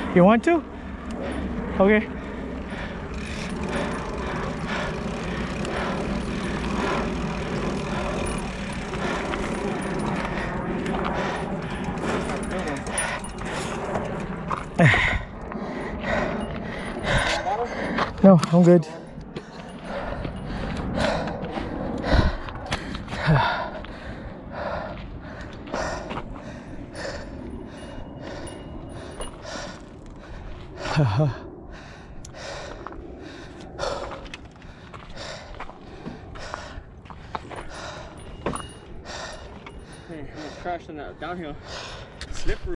You want to? Okay. No, I'm good. Hey, I almost crashed on that downhill. Slippery.